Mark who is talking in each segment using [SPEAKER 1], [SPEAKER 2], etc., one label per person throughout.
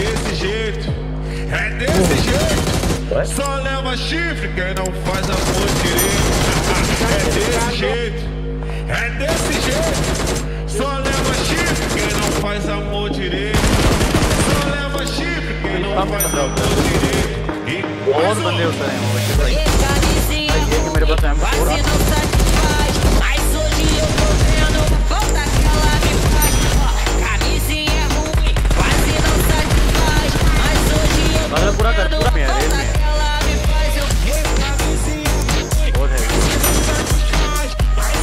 [SPEAKER 1] desse jeito, é desse jeito. Só leva chifre quem não faz amor direito. É desse jeito, é desse jeito. Só leva chifre quem não faz amor direito. Só leva chifre quem não faz amor direito.
[SPEAKER 2] बहुत बंदे होते हैं वो वैसे भाई ये कि मेरे पास है पूरा
[SPEAKER 3] mas hoje eu tô vendo volta que ela me faz. Camisinha é ruim, quase não satisfaz, mas hoje eu tô vendo volta que ela me faz. Eu fui camisinha ruim,
[SPEAKER 2] बहुत है
[SPEAKER 3] mas hoje eu tô vendo volta que ela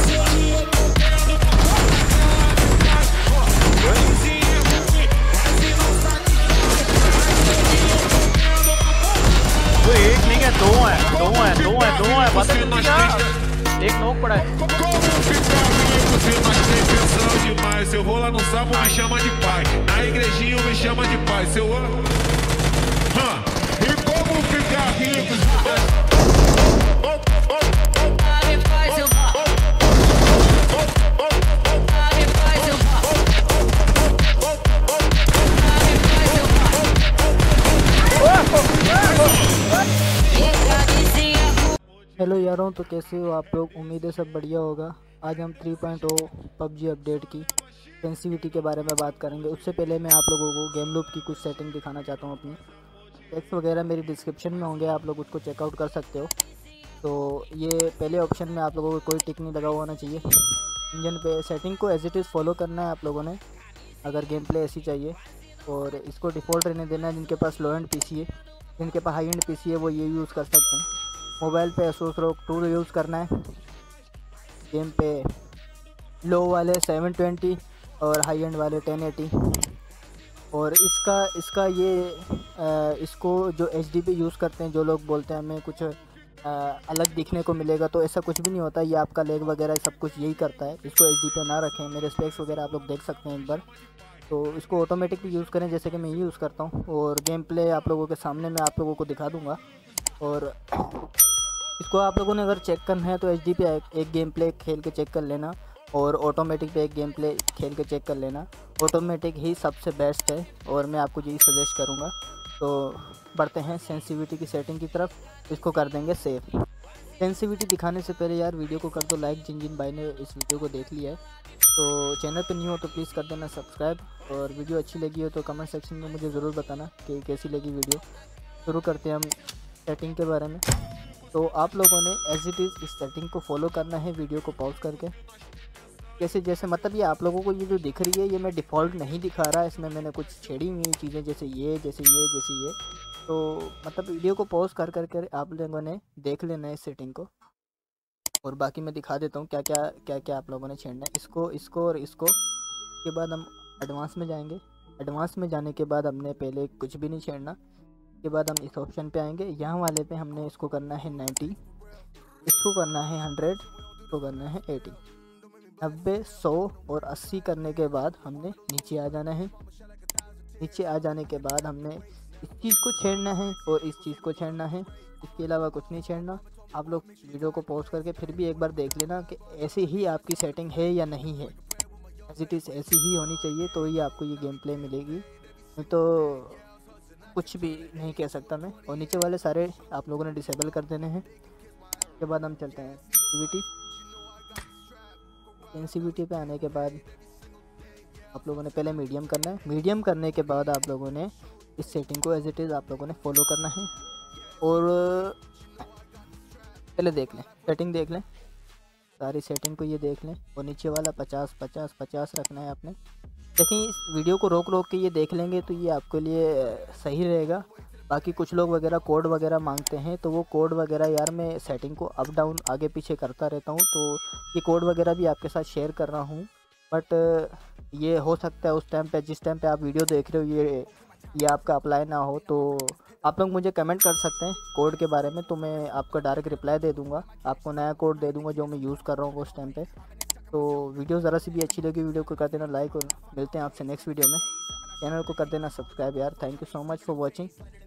[SPEAKER 3] me faz. Camisinha é ruim, quase não satisfaz, mas hoje eu tô vendo
[SPEAKER 2] वो एक नहीं है दो है पता नहीं क्या एक नोक पड़ा है
[SPEAKER 1] Como ficar rico se nós tem pensão demais? Se eu vou lá no sábado me chama de pai, na igrejinha me chama de pai. Se eu e como ficar rico?
[SPEAKER 4] Hello यारों, तो कैसे हो आप लोग? उम्मीद है सब बढ़िया होगा। आज हम 3.0 पबजी अपडेट की सेंसिटिविटी के बारे में बात करेंगे। उससे पहले मैं आप लोगों को गेम लूप की कुछ सेटिंग दिखाना चाहता हूँ। अपनी टेक्स्ट वगैरह मेरी डिस्क्रिप्शन में होंगे, आप लोग उसको चेकआउट कर सकते हो। तो ये पहले ऑप्शन में आप लोगों को कोई टिक नहीं लगा होना चाहिए। इंजन पे सेटिंग को एज इट इज़ फॉलो करना है आप लोगों ने, अगर गेम प्ले ऐसी चाहिए। और इसको डिफ़ॉल्ट रहने देना है। जिनके पास लो एंड पीसी है, जिनके पास हाई एंड पीसी है, वो ये यूज़ कर सकते हैं। मोबाइल पे Asus ROG 2 यूज़ करना है। गेम पे लो वाले 720 और हाई एंड वाले 1080। और इसका ये इसको जो HDP यूज़ करते हैं, जो लोग बोलते हैं हमें कुछ अलग दिखने को मिलेगा, तो ऐसा कुछ भी नहीं होता। ये आपका लेग वगैरह सब कुछ यही करता है। इसको HDP ना रखें। मेरे स्पेक्स वगैरह आप लोग देख सकते हैं एक बार। तो इसको ऑटोमेटिक भी यूज़ करें, जैसे कि मैं यूज़ करता हूँ। और गेम प्ले आप लोगों के सामने मैं आप लोगों को दिखा दूँगा। और इसको आप लोगों ने अगर चेक करना है तो HDP एक गेम प्ले खेल के चेक कर लेना, और ऑटोमेटिक पे एक गेम प्ले खेल के चेक कर लेना। ऑटोमेटिक ही सबसे बेस्ट है और मैं आपको यही सजेस्ट करूँगा। तो बढ़ते हैं सेंसिटिविटी की सेटिंग की तरफ। इसको कर देंगे सेव। सेंसिटिविटी दिखाने से पहले यार वीडियो को कर दो लाइक, जिन जिन भाई ने इस वीडियो को देख लिया है। तो चैनल पर न्यू हो तो प्लीज़ कर देना सब्सक्राइब। और वीडियो अच्छी लगी हो तो कमेंट सेक्शन में मुझे ज़रूर बताना कि कैसी लगी वीडियो। शुरू करते हैं हम सेटिंग के बारे में। तो आप लोगों ने एज इट इज़ इस सेटिंग को फॉलो करना है, वीडियो को पॉज करके। जैसे मतलब ये आप लोगों को ये जो दिख रही है, ये मैं डिफ़ॉल्ट नहीं दिखा रहा। इसमें मैंने कुछ छेड़ी हुई चीज़ें, जैसे ये। तो मतलब वीडियो को पॉज कर आप लोगों ने देख लेना है इस सेटिंग को। और बाकी मैं दिखा देता हूँ क्या आप लोगों ने छेड़ना है। इसको और इसको के बाद हम एडवांस में जाएंगे। एडवांस में जाने के बाद हमने पहले कुछ भी नहीं छेड़ना। के बाद हम इस ऑप्शन पे आएंगे। यहाँ वाले पे हमने इसको करना है 90, इसको करना है 100, इसको करना है 80, 90, 100 और 80 करने के बाद हमने नीचे आ जाना है। नीचे आ जाने के बाद हमने इस चीज़ को छेड़ना है और इस चीज़ को छेड़ना है। इसके अलावा कुछ नहीं छेड़ना। आप लोग वीडियो को पॉज करके फिर भी एक बार देख लेना कि ऐसी ही आपकी सेटिंग है या नहीं है। एज इट इज़ ऐसी ही होनी चाहिए, तो ही आपको ये गेम प्ले मिलेगी। नहीं तो कुछ भी नहीं कह सकता मैं। और नीचे वाले सारे आप लोगों ने डिसेबल कर देने हैं। उसके बाद हम चलते हैं सेंसिटिविटी पे आने के बाद आप लोगों ने पहले मीडियम करना है। मीडियम करने के बाद आप लोगों ने इस सेटिंग को एज इट इज़ आप लोगों ने फॉलो करना है। और पहले देख लें, सेटिंग देख लें, सारी सेटिंग को ये देख लें। और नीचे वाला 50 50 50 रखना है आपने। लेकिन इस वीडियो को रोक के ये देख लेंगे तो ये आपके लिए सही रहेगा। बाकी कुछ लोग वगैरह कोड वगैरह मांगते हैं, तो वो कोड वगैरह यार मैं सेटिंग को अप डाउन आगे पीछे करता रहता हूँ। तो ये कोड वगैरह भी आपके साथ शेयर कर रहा हूँ। बट ये हो सकता है उस टाइम पे, जिस टाइम पे आप वीडियो देख रहे हो, ये आपका अप्लाई ना हो। तो आप लोग मुझे कमेंट कर सकते हैं कोड के बारे में, तो मैं आपको डायरेक्ट रिप्लाई दे दूँगा। आपको नया कोड दे दूँगा जो मैं यूज़ कर रहा हूँ उस टाइम पर। तो वीडियो ज़रा सी भी अच्छी लगी, वीडियो को कर देना लाइक। और मिलते हैं आपसे नेक्स्ट वीडियो में। चैनल को कर देना सब्सक्राइब यार। Thank you so much for watching.